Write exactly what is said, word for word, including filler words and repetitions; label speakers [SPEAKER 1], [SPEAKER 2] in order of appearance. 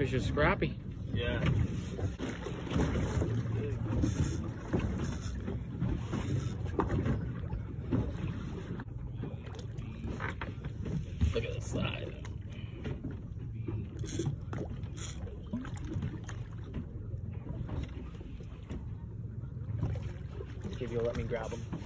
[SPEAKER 1] fish are scrappy.
[SPEAKER 2] Yeah.
[SPEAKER 1] Look at the side. See if you'll let me grab them.